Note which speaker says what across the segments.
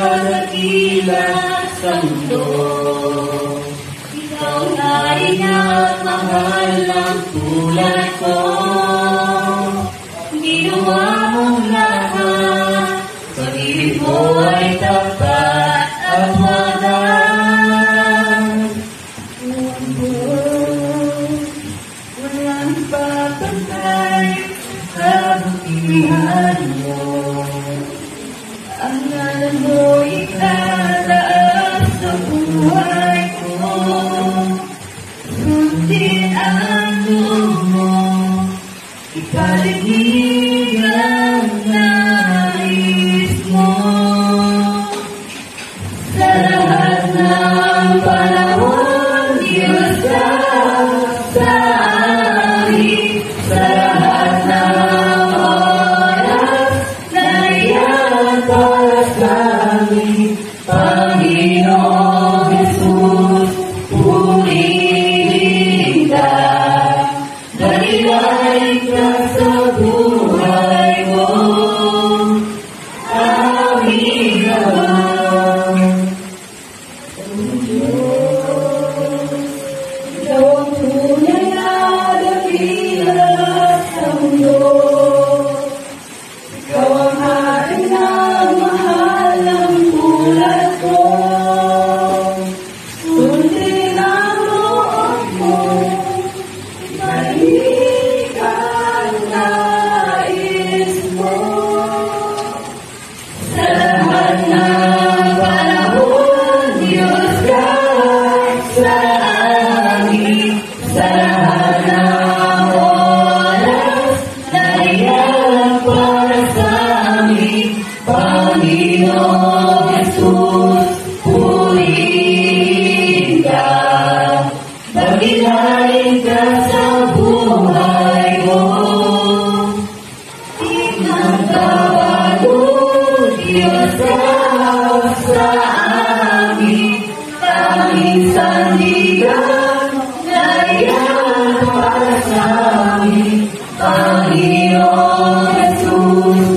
Speaker 1: dakila sa mundo. Ikaw na inapamahal ng tulad ko. Ginawa mong lahat, pag-ibig mo ay tapat at walang walang papantay sa butihan mo. Ang ngalan mo itataas sa buhay ko. Sundin ang loob mo, ipaligid ang nais mo. Sa lahat ng panahon, Diyos ka sa amin. Sa lahat ng oras, naiyan para sa amin. Panginoong Jesus, purihin ka. Dahilan ka sa buhay ko. Aming Ama. Ikaw ang tunay na dakila sa mundo. Ikaw ang aking mahal ng tulad ko. Sundin ang loob mo, ipaligid ang nais mo. Sa lahat ng panahon, Diyos ka sa amin. Sa lahat ng oras, naiyan para sa amin. Panginoong Jesus, purihin ka. Dakilain ka sa buhay ko. Itinatawago, Diyos ka sa amin. Tanging sandigan, naiyan para sa amin. Panginoong Jesus,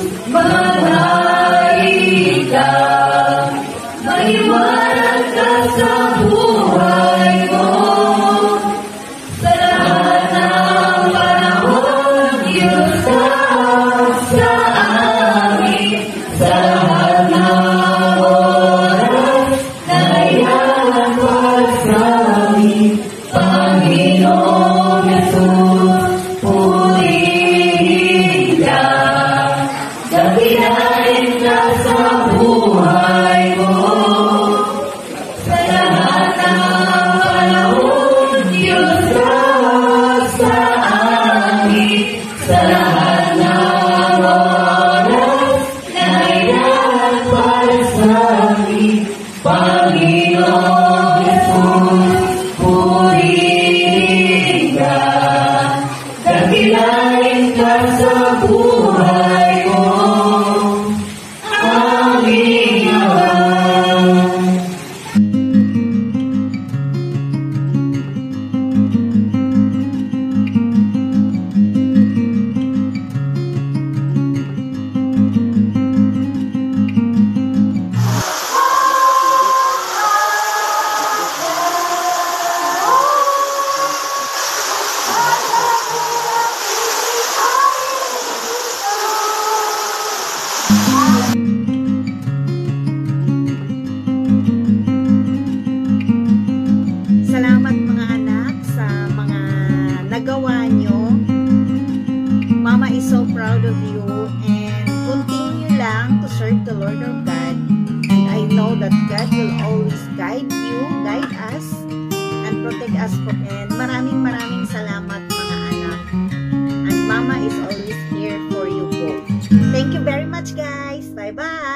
Speaker 1: maghari ka. Maliwanag ka sa buhay ko. Sa lahat ng panahon, Diyos ka sa amin. Sa lahat ng oras, naiyan para sa amin. Panginoong Jesus, purihin ka. Dakilain ka sa buhay ko. Sa lahat ng panahon, Diyos ka sa amin. Sa lahat ng oras, naiyan para sa amin. Panginoong Jesus, purihin ka. Dakilain ka sa buhay ko. Aming Ama.
Speaker 2: Salamat mga anak sa mga nagawa nyo. Mama is so proud of you and continue lang to serve the Lord our God. And I know that God will always guide you, guide us, and protect us. And maraming salamat mga anak. And Mama is always here for you both. Thank you very much guys. Bye-bye.